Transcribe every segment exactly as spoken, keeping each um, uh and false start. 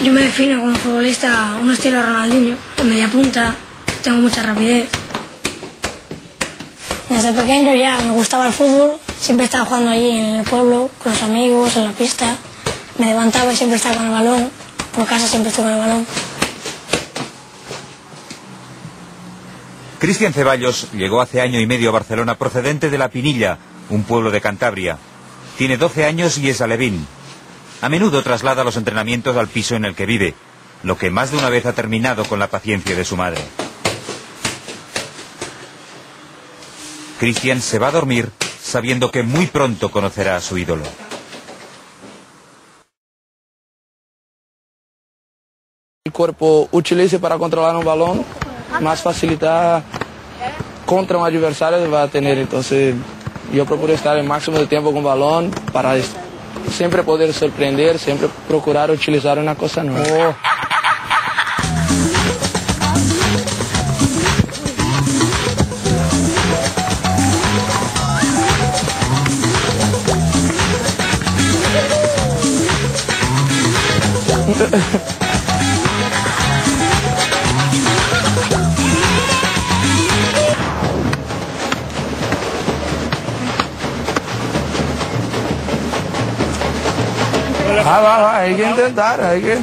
Yo me defino como futbolista un estilo Ronaldinho, en media punta, tengo mucha rapidez. Desde pequeño ya me gustaba el fútbol, siempre estaba jugando allí en el pueblo, con los amigos, en la pista. Me levantaba y siempre estaba con el balón, por casa siempre estoy con el balón. Cristian Ceballos llegó hace año y medio a Barcelona procedente de La Pinilla, un pueblo de Cantabria. Tiene doce años y es alevín. A menudo traslada los entrenamientos al piso en el que vive, lo que más de una vez ha terminado con la paciencia de su madre. Cristian se va a dormir sabiendo que muy pronto conocerá a su ídolo. El cuerpo utilice para controlar un balón, más facilidad contra un adversario va a tener. Entonces yo procuro estar el máximo de tiempo con balón para siempre poder sorprender, siempre procurar utilizar una cosa nueva. Oh. Ah, va, va, hay que intentar, hay que...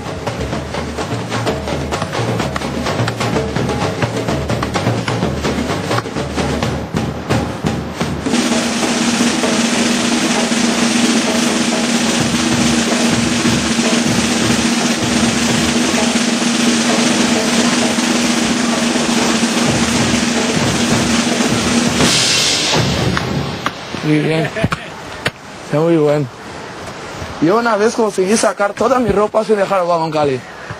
Muy bien, está muy bueno. Yo una vez conseguí sacar toda mi ropa sin dejar el balón caer.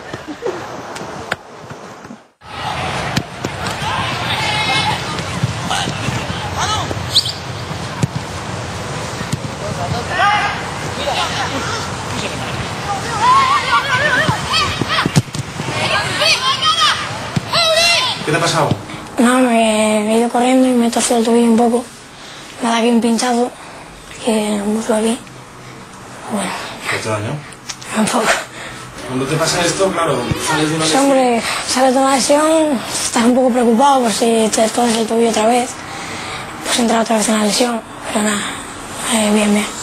¿Qué te ha pasado? No, me he ido corriendo y me he torcido el tobillo un poco. Me da aquí un pinchazo, aquí en el muslo aquí. Bueno. ¿Qué te daño? Un poco. Cuando te pasa esto, claro, sales de una Sí, lesión. hombre, sales de una lesión, estás un poco preocupado por si te torces el tobillo otra vez, pues entrar otra vez en la lesión, pero nada, eh, bien, bien.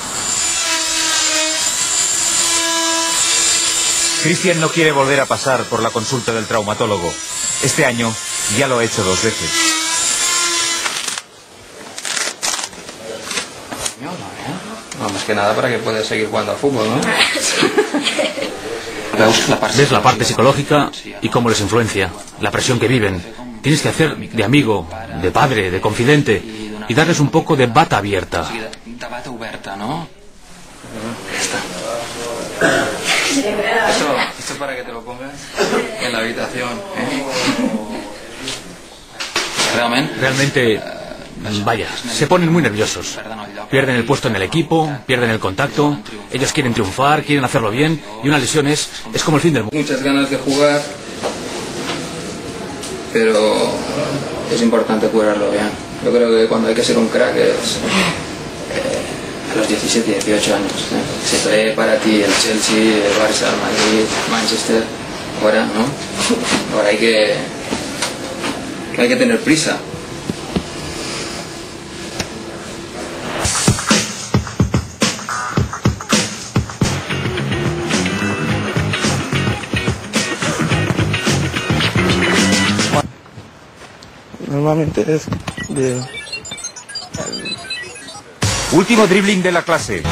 Cristian no quiere volver a pasar por la consulta del traumatólogo. Este año ya lo ha hecho dos veces. No, más que nada para que puedas seguir jugando al fútbol, ¿no? Ves la parte psicológica y cómo les influencia, la presión que viven. Tienes que hacer de amigo, de padre, de confidente y darles un poco de bata abierta. ¿no? Esto, esto es para que te lo pongas en la habitación, ¿eh? Realmente. Realmente, vaya, se ponen muy nerviosos. Pierden el puesto en el equipo, pierden el contacto, ellos quieren triunfar, quieren hacerlo bien y una lesión es, es como el fin del mundo. Muchas ganas de jugar, pero es importante curarlo bien. Yo creo que cuando hay que ser un crack es eh, a los diecisiete, dieciocho años. ¿eh? Se fue para ti el Chelsea, el Barça, el Madrid, Manchester, ahora, ¿no? Ahora hay que, hay que tener prisa. Normalmente es de... Último dribbling de la clase.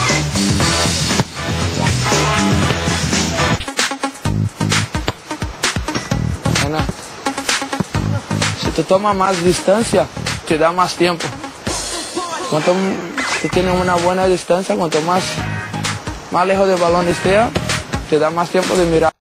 Ana, si te toma más distancia, te da más tiempo. Cuanto tú tienes una buena distancia, cuanto más, más lejos del balón esté, te da más tiempo de mirar.